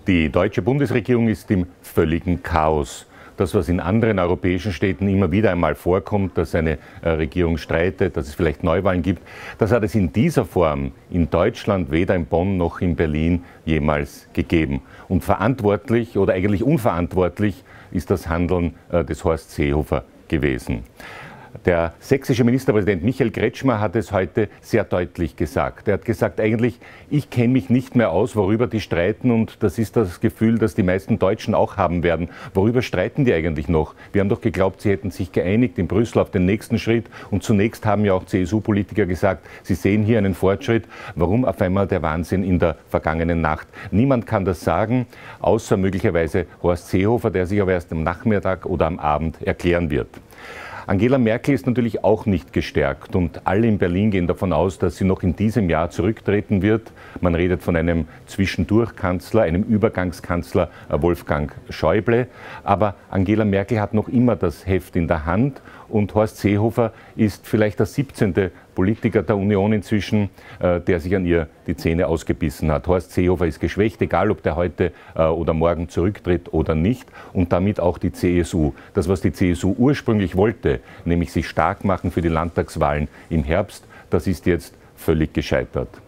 Die deutsche Bundesregierung ist im völligen Chaos. Das, was in anderen europäischen Städten immer wieder einmal vorkommt, dass eine Regierung streitet, dass es vielleicht Neuwahlen gibt, das hat es in dieser Form in Deutschland, weder in Bonn noch in Berlin, jemals gegeben. Und verantwortlich oder eigentlich unverantwortlich ist das Handeln des Horst Seehofer gewesen. Der sächsische Ministerpräsident Michael Kretschmer hat es heute sehr deutlich gesagt. Er hat gesagt, eigentlich, ich kenne mich nicht mehr aus, worüber die streiten, und das ist das Gefühl, das die meisten Deutschen auch haben werden. Worüber streiten die eigentlich noch? Wir haben doch geglaubt, sie hätten sich geeinigt in Brüssel auf den nächsten Schritt, und zunächst haben ja auch CSU-Politiker gesagt, sie sehen hier einen Fortschritt. Warum auf einmal der Wahnsinn in der vergangenen Nacht? Niemand kann das sagen, außer möglicherweise Horst Seehofer, der sich aber erst am Nachmittag oder am Abend erklären wird. Angela Merkel ist natürlich auch nicht gestärkt, und alle in Berlin gehen davon aus, dass sie noch in diesem Jahr zurücktreten wird. Man redet von einem Zwischendurchkanzler, einem Übergangskanzler Wolfgang Schäuble. Aber Angela Merkel hat noch immer das Heft in der Hand, und Horst Seehofer ist vielleicht der 17. Politiker der Union inzwischen, der sich an ihr die Zähne ausgebissen hat. Horst Seehofer ist geschwächt, egal ob der heute oder morgen zurücktritt oder nicht, und damit auch die CSU. Das, was die CSU ursprünglich wollte, nämlich sich stark machen für die Landtagswahlen im Herbst, das ist jetzt völlig gescheitert.